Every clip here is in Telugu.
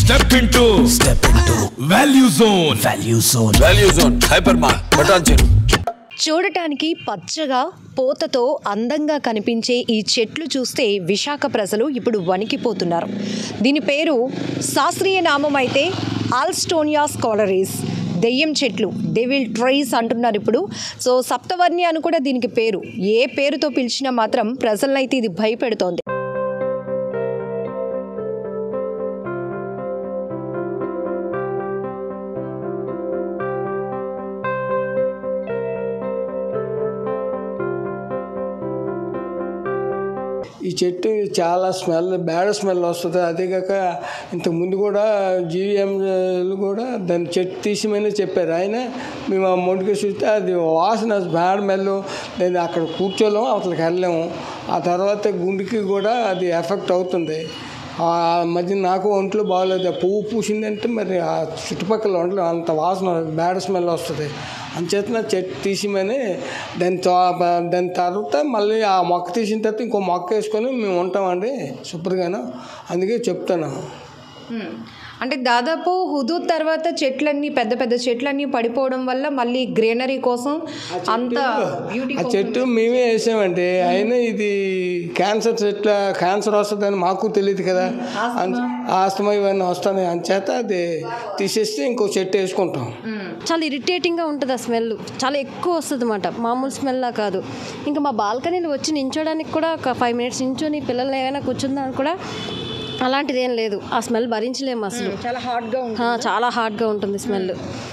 Step into Value Zone. Value Zone. Hypermart. Button. చూడటానికి పచ్చగా పోతతో అందంగా కనిపించే ఈ చెట్లు చూస్తే విశాఖ ప్రజలు ఇప్పుడు వణికిపోతున్నారు. దీని పేరు శాస్త్రీయ నామం అయితే ఆల్స్టోనియా స్కాలరీస్, దెయ్యం చెట్లు, డెవిల్ ట్రీస్ అంటున్నారు ఇప్పుడు. సో సప్తవర్ణి అని కూడా దీనికి పేరు. ఏ పేరుతో పిలిచినా మాత్రం ప్రజలనైతే ఇది భయపెడుతోంది. ఈ చెట్టు చాలా బ్యాడ్ స్మెల్ వస్తుంది. అదేకాక ఇంతకుముందు కూడా జీవీఎంలు కూడా దాన్ని చెట్టు తీసిమని చెప్పారు. ఆయన మేము ఆ మొండికి చూస్తే అది వాసన బ్యాడ్ స్మెల్, దాన్ని అక్కడ కూర్చోలేము, అసలుకి వెళ్ళలేము. ఆ తర్వాత గుండెకి కూడా అది ఎఫెక్ట్ అవుతుంది. ఆ మధ్య నాకు ఒంట్లో బాగోలేదు. పువ్వు పూసిందంటే మరి ఆ చుట్టుపక్కల ఒంట్లో అంత వాసన బ్యాడ్ స్మెల్ వస్తుంది. అంచేతన చెట్టు తీసిమని దాని తర్వాత మళ్ళీ ఆ మొక్క తీసిన తర్వాత ఇంకో మొక్క వేసుకొని మేము ఉంటామండి సూపర్గాను. అందుకే చెప్తాను. అంటే దాదాపు హుదూద్ తర్వాత చెట్లన్నీ పెద్ద పెద్ద చెట్లన్నీ పడిపోవడం వల్ల మళ్ళీ గ్రీనరీ కోసం అంత ఆ చెట్టు మేమే వేసామండి. అయినా ఇది క్యాన్సర్ వస్తుందని మాకు తెలియదు కదా, ఆస్తమా ఇవన్నీ వస్తాయి. అంచేత అది తీసేస్తే ఇంకో చెట్టు వేసుకుంటాం. చాలా ఇరిటేటింగ్గా ఉంటుంది ఆ స్మెల్, చాలా ఎక్కువ వస్తుంది అన్నమాట. మామూలు స్మెల్లా కాదు. ఇంకా మా బాల్కనీలో వచ్చి నించోడానికి కూడా ఒక 5 minutes నించొని పిల్లల్ని ఏమైనా కూర్చుందానికి కూడా అలాంటిది ఏం లేదు. ఆ స్మెల్ భరించలేము అసలు. చాలా హార్డ్గా ఉంటుంది స్మెల్.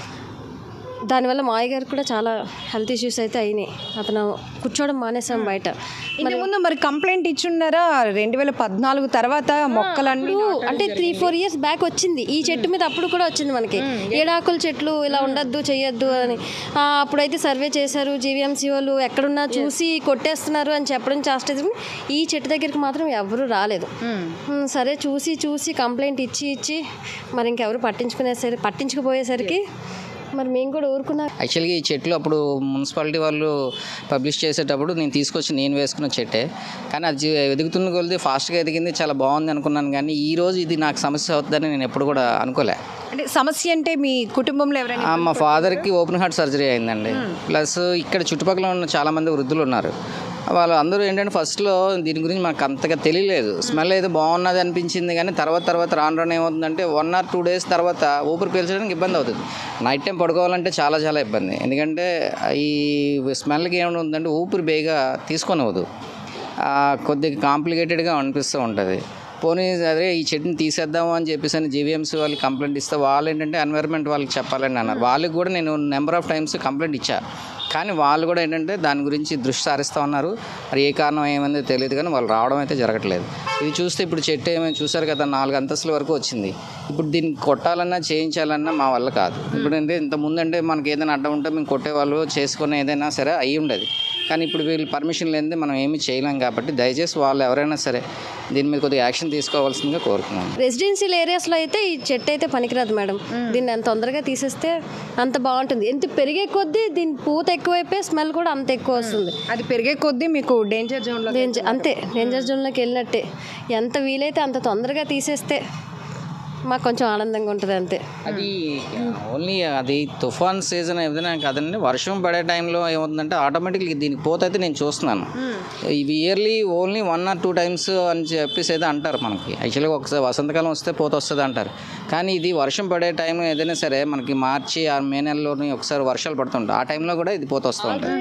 దానివల్ల మాయ గారికి కూడా చాలా హెల్త్ ఇష్యూస్ అయితే అయినాయి. అతను కూర్చోవడం మానేసాం బయట. ముందు మరి కంప్లైంట్ ఇచ్చున్నారా? 2014 తర్వాత మొక్కలన్నీ అంటే 3-4 years బ్యాక్ వచ్చింది ఈ చెట్టు మీద. అప్పుడు కూడా వచ్చింది మనకి ఏడాకుల చెట్లు ఇలా ఉండద్దు చెయ్యొద్దు అని. అప్పుడైతే సర్వే చేశారు జీవీఎంసీ వాళ్ళు, ఎక్కడున్నా చూసి కొట్టేస్తున్నారు అని చెప్పడం చేస్తే ఈ చెట్టు దగ్గరికి మాత్రం ఎవరు రాలేదు. సరే చూసి కంప్లైంట్ ఇచ్చి మరి ఇంకెవరు పట్టించుకుపోయేసరికి మరి మేము కూడా ఊరుకున్నాం. యాక్చువల్గా ఈ చెట్లు అప్పుడు మున్సిపాలిటీ వాళ్ళు పబ్లిష్ చేసేటప్పుడు నేను వేసుకున్న చెట్టే. కానీ అది ఎదుగుతున్న కొలిది ఫాస్ట్గా ఎదిగింది, చాలా బాగుంది అనుకున్నాను. కానీ ఈ రోజు ఇది నాకు సమస్య అవుతుందని నేను ఎప్పుడు కూడా అనుకోలే. అంటే సమస్య అంటే మీ కుటుంబంలో ఎవరైనా? మా ఫాదర్కి ఓపెన్ హార్ట్ సర్జరీ అయిందండి. ప్లస్ ఇక్కడ చుట్టుపక్కల ఉన్న చాలామంది వృద్ధులు ఉన్నారు. వాళ్ళు అందరూ ఏంటంటే ఫస్ట్లో దీని గురించి మాకు అంతగా తెలియలేదు. స్మెల్ అయితే బాగున్నది అనిపించింది. కానీ తర్వాత రాను ఏమవుతుందంటే 1 or 2 days తర్వాత ఊపిరి పీల్చడానికి ఇబ్బంది అవుతుంది. నైట్ టైం పడుకోవాలంటే చాలా ఇబ్బంది. ఎందుకంటే ఈ స్మెల్కి ఏముంటుందంటే ఊపిరి బేగా తీసుకొనవద్దు, కొద్దిగా కాంప్లికేటెడ్గా అనిపిస్తూ ఉంటుంది. పోనీ అదే ఈ చెట్టుని తీసేద్దాము అని చెప్పేసి జీవీఎంసీ వాళ్ళు కంప్లైంట్ ఇస్తే వాళ్ళు ఏంటంటే ఎన్వైర్న్మెంట్ వాళ్ళకి చెప్పాలని అన్నారు. వాళ్ళకి కూడా నేను నెంబర్ ఆఫ్ టైమ్స్ కంప్లైంట్ ఇచ్చా. కానీ వాళ్ళు కూడా ఏంటంటే దాని గురించి దృష్టి సారిస్తూ ఉన్నారు. మరి ఏ కారణం ఏమైందో తెలియదు, కానీ వాళ్ళు రావడం అయితే జరగట్లేదు. ఇది చూస్తే ఇప్పుడు చెట్టు ఏమైనా చూసారు కదా, 4 అంతస్తుల వరకు వచ్చింది. ఇప్పుడు దీన్ని కొట్టాలన్నా చేయించాలన్నా మా వల్ల కాదు. ఇప్పుడు అంటే ఇంతకుముందు అంటే మనకి ఏదైనా అడ్డం ఉంటే మేము కొట్టేవాళ్ళు, చేసుకునే ఏదైనా సరే అయ్యి ఉండేది. కానీ ఇప్పుడు వీళ్ళు పర్మిషన్ లేనిదే మనం ఏమీ చేయలేం. కాబట్టి దయచేసి వాళ్ళు ఎవరైనా సరే దీని మీద కొద్దిగా యాక్షన్ తీసుకోవాల్సిందిగా కోరుతున్నాను. రెసిడెన్షియల్ ఏరియాస్లో అయితే ఈ చెట్టు అయితే పనికిరాదు మేడం. దీన్ని అంత తొందరగా తీసేస్తే అంత బాగుంటుంది. ఎంత పెరిగే కొద్దీ దీని పూత ఎక్కువైపోయి స్మెల్ కూడా అంత ఎక్కువ వస్తుంది. అది పెరిగే కొద్దీ మీకు డేంజర్ జోన్లోకి వెళ్ళినట్టే. ఎంత వీలైతే అంత తొందరగా తీసేస్తే మాకు కొంచెం ఆనందంగా ఉంటుంది అంతే. అది ఓన్లీ అది తుఫాన్ సీజన్ ఏదైనా కాదండి, వర్షం పడే టైంలో ఏమవుతుందంటే ఆటోమేటిక్గా దీనికి పోత అయితే నేను చూస్తున్నాను. ఇవి ఇయర్లీ ఓన్లీ 1 or 2 times అని చెప్పేసి అయితే అంటారు మనకి. యాక్చువల్గా ఒకసారి వసంతకాలం వస్తే పోత వస్తుంది అంటారు. కానీ ఇది వర్షం పడే టైం ఏదైనా సరే మనకి మార్చి ఆ మే నెలలోని ఒకసారి వర్షాలు పడుతుంటాయి. ఆ టైంలో కూడా ఇది పోత వస్తూ ఉంటుంది,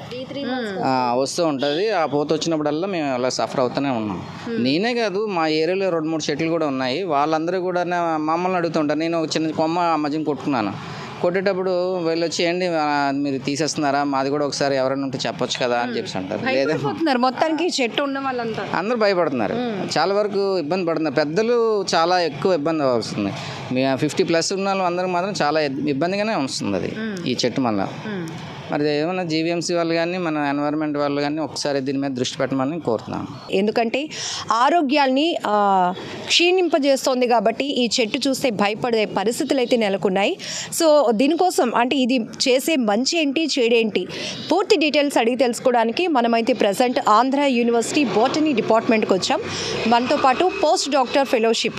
వస్తూ ఉంటుంది. ఆ పోత వచ్చినప్పుడల్లా మేము అలా సఫర్ అవుతూనే ఉన్నాం. నేనే కాదు, మా ఏరియాలో 2-3 చెట్లు కూడా ఉన్నాయి. వాళ్ళందరూ కూడా మమ్మల్ని అడుగుతుంటారు. నేను ఒక చిన్న కొమ్మ ఆ మధ్యన కొట్టుకున్నాను. కొట్టేటప్పుడు వీళ్ళు వచ్చి ఏంటి మీరు తీసేస్తున్నారా, మాది కూడా ఒకసారి ఎవరైనా ఉంటే చెప్పొచ్చు కదా అని చెప్పి అంటారు. లేదా మొత్తానికి చెట్టు ఉన్న వాళ్ళంతా అందరూ భయపడుతున్నారు, చాలా వరకు ఇబ్బంది పడుతున్నారు. పెద్దలు చాలా ఎక్కువ ఇబ్బంది వస్తుంది. 50+ ఉన్న వాళ్ళు అందరూ మాత్రం చాలా ఇబ్బందిగానే వస్తుంది అది ఈ చెట్టు వల్ల. మరి ఏమైనా జీవీఎంసీ వాళ్ళు కానీ మన ఎన్వైరన్మెంట్ వాళ్ళు కానీ ఒకసారి దీని మీద దృష్టి పెట్టమని కోరుతున్నాను. ఎందుకంటే ఆరోగ్యాల్ని క్షీణింపజేస్తోంది కాబట్టి ఈ చెట్టు చూస్తే భయపడే పరిస్థితులు అయితే నెలకొన్నాయి. సో దీనికోసం అంటే ఇది చేసే మంచి ఏంటి చెడేంటి పూర్తి డీటెయిల్స్ అడిగి తెలుసుకోవడానికి మనమైతే ప్రజెంట్ ఆంధ్ర యూనివర్సిటీ బోటనీ డిపార్ట్మెంట్కి వచ్చాం. మనతో పాటు పోస్ట్ డాక్టర్ ఫెలోషిప్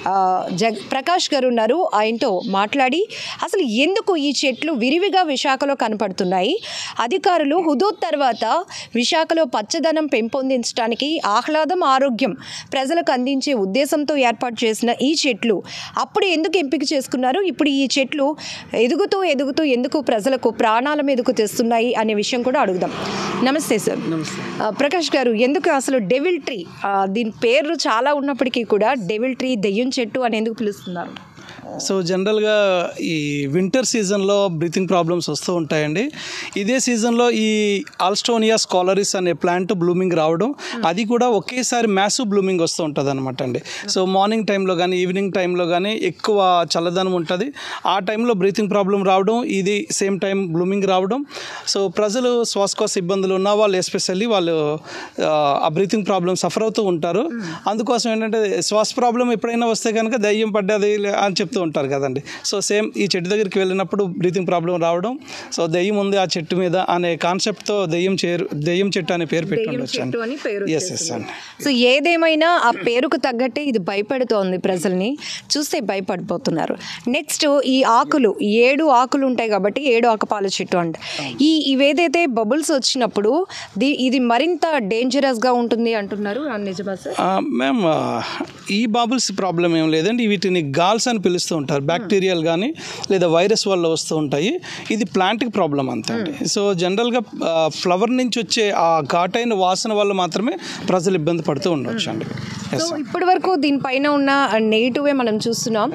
ప్రకాష్ గారు ఉన్నారు. ఆయనతో మాట్లాడి అసలు ఎందుకు ఈ చెట్లు విరివిగా విశాఖలో కనపడుతున్నాయి, అధికారులు హుదూద్ తర్వాత విశాఖలో పచ్చదనం పెంపొందించడానికి ఆహ్లాదం ఆరోగ్యం ప్రజలకు అందించే ఉద్దేశంతో ఏర్పాటు చేసిన ఈ చెట్లు అప్పుడు ఎందుకు ఎంపిక చేసుకున్నారు, ఇప్పుడు ఈ చెట్లు ఎదుగుతూ ఎదుగుతూ ఎందుకు ప్రజలకు ప్రాణాల మీదకు తెస్తున్నాయి అనే విషయం కూడా అడుగుదాం. నమస్తే సార్. ప్రకాష్ గారు, ఎందుకు అసలు డెవిల్ ట్రీ, దీని పేరు చాలా ఉన్నప్పటికీ కూడా డెవిల్ ట్రీ దెయ్యం చెట్టు అని ఎందుకు పిలుస్తున్నారు? సో జనరల్గా ఈ వింటర్ సీజన్లో బ్రీతింగ్ ప్రాబ్లమ్స్ వస్తూ ఉంటాయండి. ఇదే సీజన్లో ఈ ఆల్స్టోనియా స్కాలరిస్ అనే ప్లాంట్ బ్లూమింగ్ రావడం, అది కూడా ఒకేసారి మ్యాసివ్ బ్లూమింగ్ వస్తూ ఉంటుంది అనమాట అండి. సో మార్నింగ్ టైంలో కానీ ఈవినింగ్ టైంలో కానీ ఎక్కువ చల్లదనం ఉంటుంది. ఆ టైంలో బ్రీతింగ్ ప్రాబ్లం రావడం, ఇది సేమ్ టైం బ్లూమింగ్ రావడం. సో ప్రజలు శ్వాసకోశ ఇబ్బందులు ఉన్న వాళ్ళు ఎస్పెషల్లీ వాళ్ళు ఆ బ్రీతింగ్ ప్రాబ్లం సఫర్ అవుతూ ఉంటారు. అందుకోసం ఏంటంటే శ్వాస ప్రాబ్లం ఎప్పుడైనా వస్తే కనుక దయ్యం పడ్డది అని చెప్తూ ఉంటారు కదండి. సో సేమ్ ఈ చెట్టు దగ్గరికి వెళ్ళినప్పుడు బ్రీతింగ్ ప్రాబ్లం రావడం, సో దెయ్యం ఉంది ఆ చెట్టు మీద అనే కాన్సెప్ట్తో దెయ్యం చెట్టు అనే పేరు పెట్టుకోవచ్చు. ఎస్ ఎస్ అండి. సో ఏదేమైనా ఆ పేరుకు తగ్గట్టే ఇది భయపెడుతోంది, ప్రజల్ని చూస్తే భయపడిపోతున్నారు. నెక్స్ట్ ఈ ఆకులు 7 ఆకులు ఉంటాయి కాబట్టి 7 ఆకుపాల చెట్టు అంట. ఇవేదైతే బబుల్స్ వచ్చినప్పుడు ఇది మరింత డేంజరస్గా ఉంటుంది అంటున్నారు, నిజమా సార్? మ్యామ్, ఈ బబుల్స్ ప్రాబ్లం ఏం లేదండి. వీటిని గాల్స్ అని పిలుస్తూ ఉంటారు. బ్యాక్టీరియల్ కానీ లేదా వైరస్ వల్ల వస్తూ ఉంటాయి. ఇది ప్లాంట్కి ప్రాబ్లం అంతే అండి. సో జనరల్గా ఫ్లవర్ నుంచి వచ్చే ఆ ఘాటైన వాసన వల్ల మాత్రమే ప్రజలు ఇబ్బంది పడుతూ ఉండవచ్చు అండి. సో ఇప్పటి వరకు దీనిపైన ఉన్న నెగిటివే మనం చూస్తున్నాం.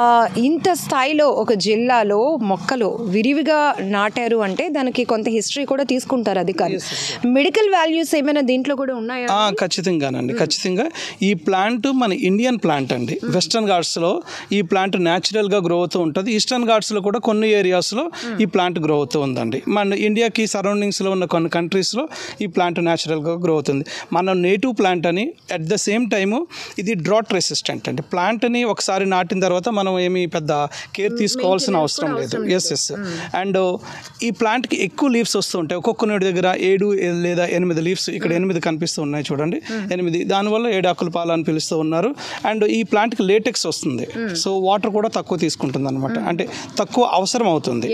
ఇంత స్థాయిలో ఒక జిల్లాలో మొక్కలు విరివిగా నాటారు అంటే దానికి కొంత హిస్టరీ కూడా తీసుకుంటారు అధికారులు. మెడికల్ వాల్యూస్ ఏమైనా దీంట్లో కూడా ఉన్నాయా? ఖచ్చితంగానండి, ఖచ్చితంగా. ఈ ప్లాంట్ మన ఇండియన్ ప్లాంట్ అండి. వెస్టర్న్ ఘాట్స్లో ఈ ప్లాంట్ న్యాచురల్గా గ్రో అవుతూ ఉంటుంది. ఈస్టర్న్ ఘాట్స్లో కూడా కొన్ని ఏరియాస్లో ఈ ప్లాంట్ గ్రో అవుతూ ఉందండి. మన ఇండియాకి సరౌండింగ్స్లో ఉన్న కొన్ని కంట్రీస్లో ఈ ప్లాంట్ న్యాచురల్గా గ్రో అవుతుంది. మన నేటివ్ ప్లాంట్ అని అట్ ద సేమ్ టైము ఇది డ్రాట్ రెసిస్టెంట్ అండి. ప్లాంట్ని ఒకసారి నాటిన తర్వాత మనం ఏమి పెద్ద కేర్ తీసుకోవాల్సిన అవసరం లేదు. ఎస్. అండ్ ఈ ప్లాంట్కి ఎక్కువ లీవ్స్ వస్తూ ఉంటాయి. ఒక్కొక్క నోటి దగ్గర 7 లేదా 8 లీవ్స్, ఇక్కడ 8 కనిపిస్తూ ఉన్నాయి చూడండి, 8. దానివల్ల 7 ఆకుల పాలు అని పిలుస్తూ ఉన్నారు. అండ్ ఈ ప్లాంట్కి లేటెక్స్ వస్తుంది. సో వాటర్ కూడా తక్కువ తీసుకుంటుంది అనమాట, అంటే తక్కువ అవసరం అవుతుంది.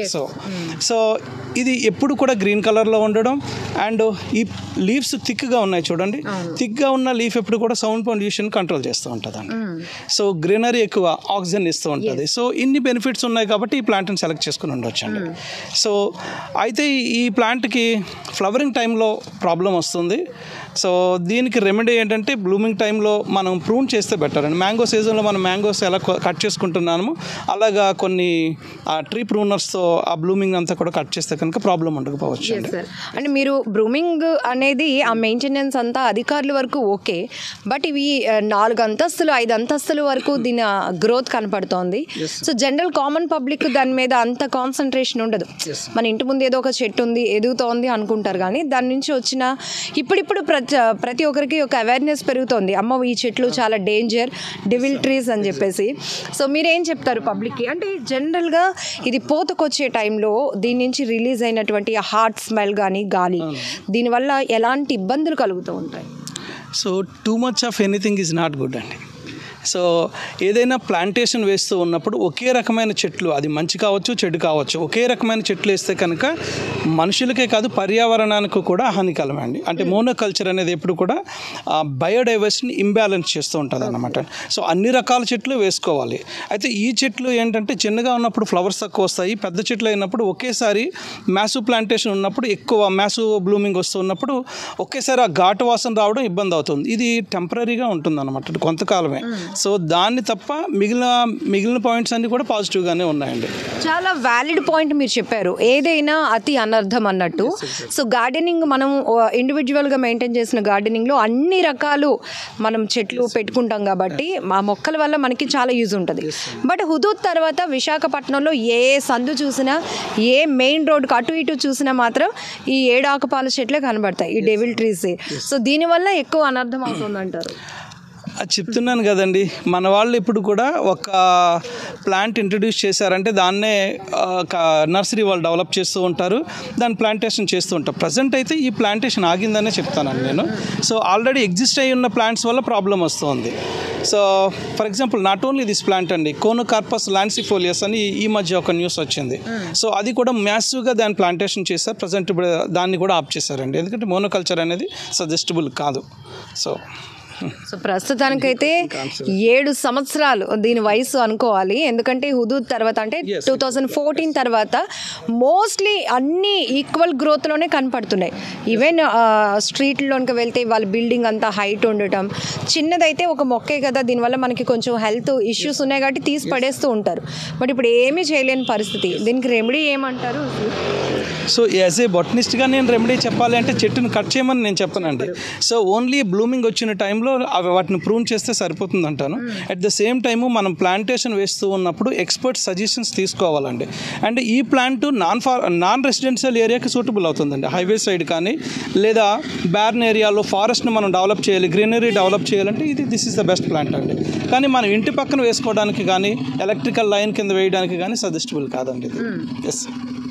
సో ఇది ఎప్పుడు కూడా గ్రీన్ కలర్లో ఉండడం. అండ్ ఈ లీవ్స్ థిక్గా ఉన్నాయి చూడండి, థిక్గా ఉన్న లీఫ్ ఎప్పుడు కూడా సౌండ్ పొల్యూషన్ కంట్రోల్ చేస్తూ ఉంటుంది అండి. సో గ్రీనరీ ఎక్కువ ఆక్సిజన్ ఇస్తూ ఉంటుంది. సో ఇన్ని బెనిఫిట్స్ ఉన్నాయి కాబట్టి ఈ ప్లాంట్ని సెలెక్ట్ చేసుకుని ఉండొచ్చు అండి. సో అయితే ఈ ప్లాంట్కి ఫ్లవరింగ్ టైంలో ప్రాబ్లం వస్తుంది. సో దీనికి రెమెడీ ఏంటంటే బ్లూమింగ్ టైంలో మనం ప్రూన్ చేస్తే బెటర్ అండి. మ్యాంగో సీజన్లో మనం మ్యాంగోస్ ఎలా కట్ చేసుకుంటున్నాము అలాగా కొన్ని ట్రీ ప్రూనర్స్తో ఆ బ్లూమింగ్ అంతా కూడా కట్ చేస్తే కనుక ప్రాబ్లం ఉండకపోవచ్చు అండి. అంటే మీరు బ్లూమింగ్ అనేది ఆ మెయింటెనెన్స్ అంతా అధికారుల వరకు ఓకే, బట్ ఇవి 4 అంతస్తులు 5 అంతస్తుల వరకు దీని గ్రోత్ కనపడుతోంది. సో జనరల్ కామన్ పబ్లిక్ దాని మీద అంత కాన్సన్ట్రేషన్ ఉండదు. మన ఇంటి ముందు ఏదో ఒక చెట్టు ఉంది ఎదుగుతోంది అనుకుంటారు, కానీ దాని నుంచి వచ్చిన ఇప్పుడిప్పుడు ప్రతి ఒక్కరికి ఒక అవేర్నెస్ పెరుగుతోంది. అమ్మ ఈ చెట్లు చాలా డేంజర్, డెవిల్ ట్రీస్ అని చెప్పేసి. సో మీరేం చెప్తారు పబ్లిక్కి? అంటే జనరల్గా ఇది పోతకొచ్చే టైంలో దీని నుంచి రిలీజ్ అయినటువంటి హాట్ స్మెల్ కానీ గాలి, దీనివల్ల ఎలాంటి ఇబ్బందులు కలుగుతూ ఉంటాయి? So too much of anything is not good అండి. సో ఏదైనా ప్లాంటేషన్ వేస్తూ ఉన్నప్పుడు ఒకే రకమైన చెట్లు, అది మంచి కావచ్చు చెడు కావచ్చు, ఒకే రకమైన చెట్లు వేస్తే కనుక మనుషులకే కాదు పర్యావరణానికి కూడా హానికరమండి. అంటే మోనోకల్చర్ అనేది ఎప్పుడు కూడా బయోడైవర్సిటీని ఇంబ్యాలెన్స్ చేస్తూ ఉంటుంది అన్నమాట. సో అన్ని రకాల చెట్లు వేసుకోవాలి. అయితే ఈ చెట్లు ఏంటంటే చిన్నగా ఉన్నప్పుడు ఫ్లవర్స్ తక్కువ వస్తాయి, పెద్ద చెట్లు అయినప్పుడు ఒకేసారి మ్యాసివ్ ప్లాంటేషన్ ఉన్నప్పుడు ఎక్కువ మ్యాసివ్ బ్లూమింగ్ వస్తూ ఉన్నప్పుడు ఒకేసారి ఆ ఘాటు వాసన రావడం ఇబ్బంది అవుతుంది. ఇది టెంపరీగా ఉంటుంది అన్నమాట, కొంతకాలమే. సో దాన్ని తప్ప మిగిలిన పాయింట్స్ అన్నీ కూడా పాజిటివ్గానే ఉన్నాయండి. చాలా వ్యాలిడ్ పాయింట్ మీరు చెప్పారు, ఏదైనా అతి అనర్థం అన్నట్టు. సో గార్డెనింగ్ మనం ఇండివిజువల్గా మెయింటైన్ చేసిన గార్డెనింగ్లో అన్ని రకాలు మనం చెట్లు పెట్టుకుంటాం కాబట్టి ఆ మొక్కల వల్ల మనకి చాలా యూజ్ ఉంటుంది. బట్ హుదూద్ తర్వాత విశాఖపట్నంలో ఏ సందు చూసినా, ఏ మెయిన్ రోడ్కి అటు ఇటు చూసినా మాత్రం ఈ 7 ఆకుపాల చెట్లే కనబడతాయి, ఈ డెవిల్ ట్రీస్. సో దీనివల్ల ఎక్కువ అనర్థం అవుతుందంటారు. అది చెప్తున్నాను కదండి, మన వాళ్ళు ఇప్పుడు కూడా ఒక ప్లాంట్ ఇంట్రడ్యూస్ చేశారంటే దాన్నే నర్సరీ వాళ్ళు డెవలప్ చేస్తూ ఉంటారు, దాన్ని ప్లాంటేషన్ చేస్తూ ఉంటారు. ప్రజెంట్ అయితే ఈ ప్లాంటేషన్ ఆగిందనే చెప్తానండి నేను. సో ఆల్రెడీ ఎగ్జిస్ట్ అయి ఉన్న ప్లాంట్స్ వల్ల ప్రాబ్లం వస్తుంది. So for example not only this plant అండి, కోనోకార్పస్ లాన్సిఫోలియస్ అని ఈ మధ్య ఒక న్యూస్ వచ్చింది. సో అది కూడా మ్యాసివ్గా దాన్ని ప్లాంటేషన్ చేశారు. ప్రజెంట్ ఇప్పుడు దాన్ని కూడా ఆప్ చేశారండి, ఎందుకంటే మోనోకల్చర్ అనేది సజెస్టబుల్ కాదు. సో ప్రస్తుతానికైతే 7 సంవత్సరాలు దీని వయసు అనుకోవాలి, ఎందుకంటే హుదూద్ తర్వాత అంటే 2014 తర్వాత మోస్ట్లీ అన్ని ఈక్వల్ గ్రోత్లోనే కనపడుతున్నాయి. ఈవెన్ స్ట్రీట్లోనికి వెళ్తే వాళ్ళ బిల్డింగ్ అంతా హైట్ ఉండటం, చిన్నదైతే ఒక మొక్కే కదా, దీనివల్ల మనకి కొంచెం హెల్త్ ఇష్యూస్ ఉన్నాయి కాబట్టి తీసి పడేస్తూ ఉంటారు. బట్ ఇప్పుడు ఏమీ చేయలేని పరిస్థితి, దీనికి రెమెడీ ఏమంటారు? సో యాజ్ ఏ బొటనిస్ట్గా నేను రెమెడీ చెప్పాలి అంటే చెట్టును కట్ చేయమని నేను చెప్పనండి. సో ఓన్లీ బ్లూమింగ్ వచ్చిన టైంలో వాటిని ప్రూన్ చేస్తే సరిపోతుంది అంటాను. అట్ ద సేమ్ టైము మనం ప్లాంటేషన్ వేస్తూ ఉన్నప్పుడు ఎక్స్పర్ట్ సజెషన్స్ తీసుకోవాలండి. అండ్ ఈ ప్లాంట్ నాన్ రెసిడెన్షియల్ ఏరియాకి సూటబుల్ అవుతుందండి. హైవే సైడ్ కానీ లేదా బ్యార్న్ ఏరియాలో ఫారెస్ట్ని మనం డెవలప్ చేయాలి, గ్రీనరీ డెవలప్ చేయాలంటే this is the best plant అండి. కానీ మనం ఇంటి పక్కన వేసుకోవడానికి కానీ ఎలక్ట్రికల్ లైన్ కింద వేయడానికి కానీ సజెస్టబుల్ కాదండి. ఎస్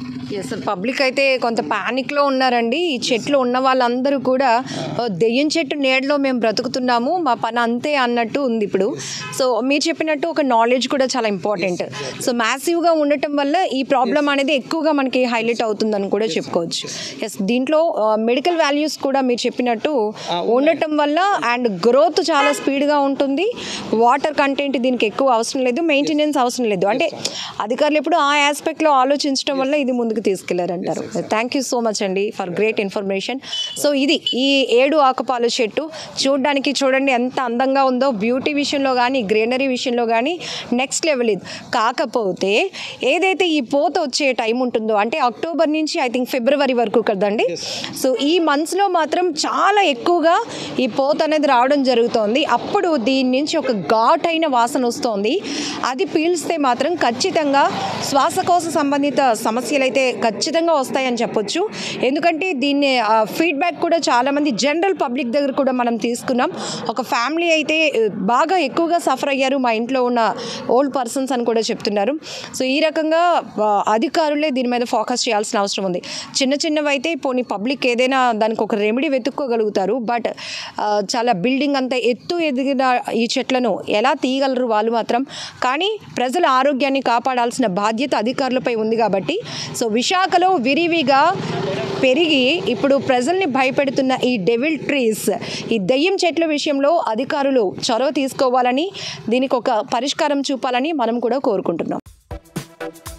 పబ్లిక్ అయితే కొంత ప్యానిక్లో ఉన్నారండి. ఈ చెట్లు ఉన్న వాళ్ళందరూ కూడా దెయ్యం చెట్టు నీడలో మేము బ్రతుకుతున్నాము, మా పని అంతే అన్నట్టు ఉంది ఇప్పుడు. సో మీరు చెప్పినట్టు ఒక నాలెడ్జ్ కూడా చాలా ఇంపార్టెంట్. సో మ్యాసివ్గా ఉండటం వల్ల ఈ ప్రాబ్లం అనేది ఎక్కువగా మనకి హైలైట్ అవుతుందని కూడా చెప్పుకోవచ్చు. ఎస్, దీంట్లో మెడికల్ వాల్యూస్ కూడా మీరు చెప్పినట్టు ఉండటం వల్ల అండ్ గ్రోత్ చాలా స్పీడ్గా ఉంటుంది. వాటర్ కంటెంట్ దీనికి ఎక్కువ అవసరం లేదు, మెయింటెనెన్స్ అవసరం లేదు. అంటే అధికారులు ఎప్పుడు ఆ ఆస్పెక్ట్లో ఆలోచించడం వల్ల ఇది ముందుకు తీసుకెళ్లారంటారు. థ్యాంక్ యూ సో మచ్ అండి ఫర్ గ్రేట్ ఇన్ఫర్మేషన్. సో ఇది ఈ 7 ఆకుపాల చెట్టు చూడడానికి చూడండి ఎంత అందంగా ఉందో, బ్యూటీ విషయంలో కానీ గ్రీనరీ విషయంలో కానీ నెక్స్ట్ లెవెల్ ఇది. కాకపోతే ఏదైతే ఈ పోత వచ్చే టైం ఉంటుందో అంటే అక్టోబర్ నుంచి ఐ థింక్ ఫిబ్రవరి వరకు కదండి. సో ఈ మంత్స్లో మాత్రం చాలా ఎక్కువగా ఈ పోత అనేది రావడం జరుగుతోంది. అప్పుడు దీని నుంచి ఒక ఘాటైన వాసన వస్తుంది. అది పీల్స్తే మాత్రం ఖచ్చితంగా శ్వాసకోశ సంబంధిత సమస్యలు అయితే ఖచ్చితంగా వస్తాయని చెప్పొచ్చు. ఎందుకంటే దీన్ని ఫీడ్బ్యాక్ కూడా చాలామంది జనరల్ పబ్లిక్ దగ్గర కూడా మనం తీసుకున్నాం. ఒక ఫ్యామిలీ అయితే బాగా ఎక్కువగా సఫర్ అయ్యారు, మా ఇంట్లో ఉన్న ఓల్డ్ పర్సన్స్ అని కూడా చెప్తున్నారు. సో ఈ రకంగా అధికారులే దీని మీద ఫోకస్ చేయాల్సిన అవసరం ఉంది. చిన్నవి అయితే పోనీ పబ్లిక్ ఏదైనా దానికి ఒక రెమెడీ వెతుక్కోగలుగుతారు. బట్ చాలా బిల్డింగ్ అంతా ఎత్తు ఎదిగిన ఈ చెట్లను ఎలా తీయగలరు వాళ్ళు మాత్రం. కానీ ప్రజల ఆరోగ్యాన్ని కాపాడాల్సిన బాధ్యత అధికారులపై ఉంది కాబట్టి సో విశాఖలో విరివిగా పెరిగి ఇప్పుడు ప్రజల్ని భయపెడుతున్న ఈ డెవిల్ ట్రీస్, ఈ దెయ్యం చెట్ల విషయంలో అధికారులు చొరవ తీసుకోవాలని, దీనికి ఒక పరిష్కారం చూపాలని మనం కూడా కోరుకుంటున్నాం.